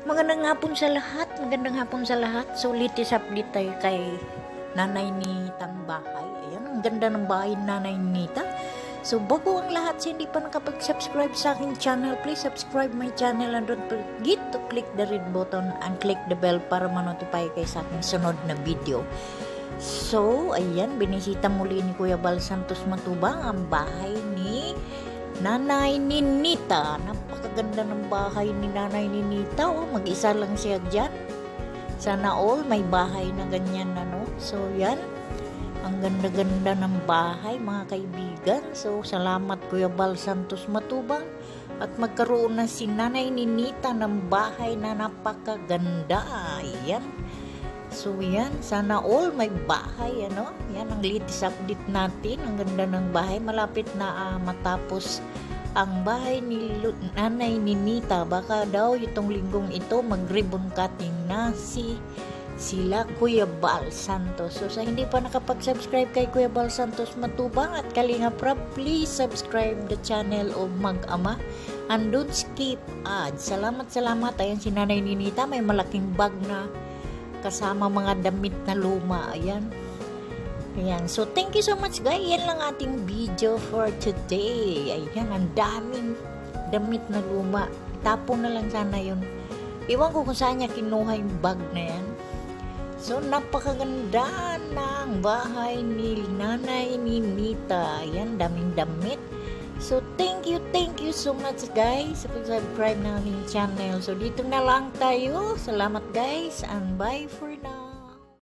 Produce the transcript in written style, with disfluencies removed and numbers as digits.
Magandang hapon sa lahat, magandang hapon sa lahat. So, latest update tayo kay Nanay Nitang bahay. Ayan, ang ganda ng bahay ni Nanay Nita. So, bago ang lahat, sa hindi pa nakapag-subscribe sa aking channel, please subscribe my channel and don't forget to click the red button and click the bell para ma-notify kayo sa aking sunod na video. So, ayan, binisita muli ni Kuya Bal Santos Matubang ang bahay ni Nanay Ninita. Napakaganda ng bahay ni Nanay Ninita. Oh, mag-isa lang siya dyan. Sana all may bahay na ganyan na, no? So, yan. Ang ganda-ganda ng bahay, mga kaibigan. So, salamat Kuya Bal Santos Matubang. At magkaroon na si Nanay Ninita ng bahay na napakaganda. Ayan. So, yan. Sana all may bahay, ano? Yan ang latest update natin. Ang ganda ng bahay. Malapit na matapos ang bahay ni Nanay Ninita. Baka daw itong linggong ito mag-ribbon cutting na sila Kuya Bal Santos. So, sa hindi pa nakapag-subscribe kay Kuya Bal Santos Matubang at Kalinga Prab, please subscribe the channel of Mag-ama and don't skip ads. Salamat. Ayan si Nanay Ninita. May malaking bag na kasama mga damit na luma. Ayan. So thank you so much guys. Yan lang ating video for today. Ayan, ang daming damit na luma. Tapon na lang sana yun. Iwan ko kung saan niya kinuha yung bag na yan. So napakaganda ng bahay ni Nanay Ninita. Ayan, daming damit. So thank you so much guys sa pag-subscribe na aming channel. So dito na lang tayo. Salamat guys and bye for now.